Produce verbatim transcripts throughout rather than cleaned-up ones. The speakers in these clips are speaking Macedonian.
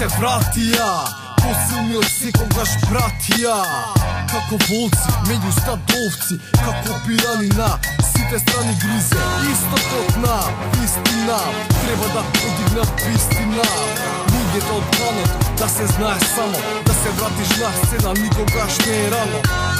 se vratija, posilni od sikogaš bratija. Kako volci, među stadovci, kako pirani na site strani grize. Isto kot na istina, treba da podigna pistina. Nije to odkanot, da se znaš samo, da se vratiš na scena, nikogaš ne je rano.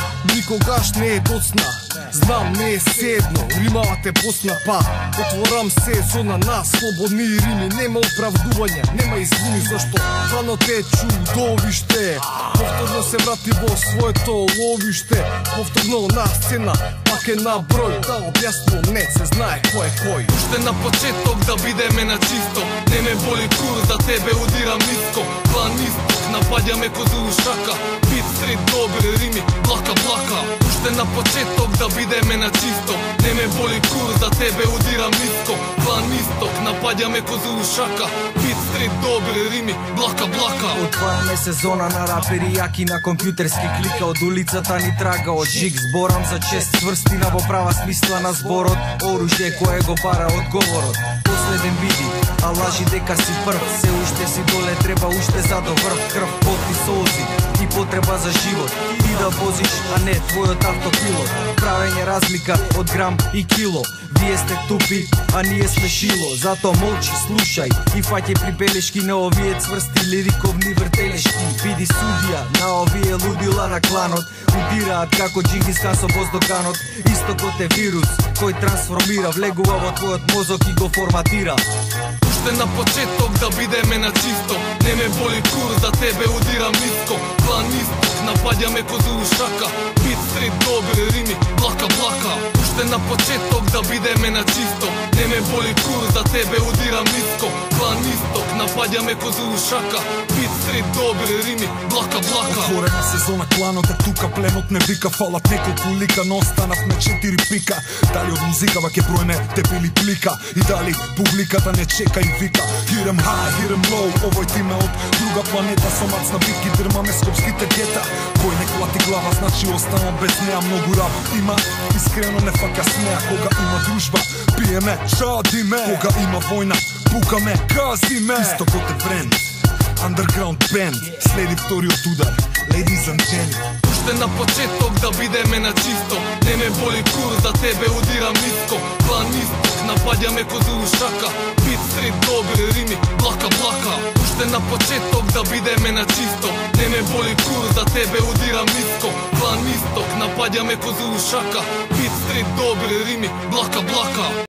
Nikogaš ne je docna, znam ne je sedno, rimavate Bosna pa otvoram sezona na slobodni rimi. Nema opravduvanja, nema izvini zašto rano teču dovište. Povtorno se vrati vo svoje to lovište, povtorno na scena, pak je na broj. Da objasnu, ne se znaje ko je koji. Pušte na početok da vide me na čisto, ne me boli kur, za tebe udiram nisko. Plan istok, napadja me ko Zulušaka, beat street, dobri rimi, blaka blaka. Pušte na početok da vide me na čisto, ne me boli kur, za tebe udiram nisko. Plan istok, napadja me ko Zulušaka, beat street, dobri rimi, blaka blaka. Отвараме сезона на рапери јаки на компјутерски клика. Од улицата ни трага, од жиг зборам за чест сврстина во права смисла на зборот. Оружје кое го бара одговорот. Последен види, а лажи дека си прв. Се уште си доле, треба уште за до врв. Крв, пот и солзи и потреба за живот. Ти да возиш, а не твојот автопилот. Правење разлика од грам и кило. Вие сте тупи, а ние сме шило. Зато молчи, слушај и фаќај прибелешки на овие цврсти лириковни вртелешки. Биди судија на овие лудила на кланот. Удираат како Джингис Хан со воздоканот. Истокот е вирус кој трансформира, влегува во твојот мозок и го форматира. Пуште на почеток да видиме на чисто, не ме боли кур, за тебе удирам ниско. План исток, нападја ме ко Зулушака, бит стрит, добри рими, блака блака. Пуште на почеток да видиме на чисто, не ме боли кур, за тебе удирам ниско. План исток, нападја ме ко Зулушака, бит стрит, добри рими, блака блака. Отворена сезона, кланот е тука, пленот не вика, фалат неколку лика, но останавме четири пика. Дали од музикава ке бројме тепи или плика, и дали публиката не чека и вика. Hit 'em high, hit 'em low, овој тим е од друга планета, со мац на битки дрмаме скопските гета. Кој не клати глава, значи останам без неа, многу работ има, искрено не фака смеа. Кога има дружба, пиеме, шадиме, кога има војна, пукаме, казиме. Истокот е бренд, underground band, следи вториот удар, ladies and gentlemen. Пуште на почеток да видиме на чисто, не ме боли кур, за тебе удирам ниско. План исток, нападја ме ко Зулушака, бит стрит, добри рими, блака блака. Пуште на почеток да видиме на чисто, не ме боли кур, за тебе удирам ниско. План исток, нападја ме ко Зулушака, бит стрит, добри рими, блака блака.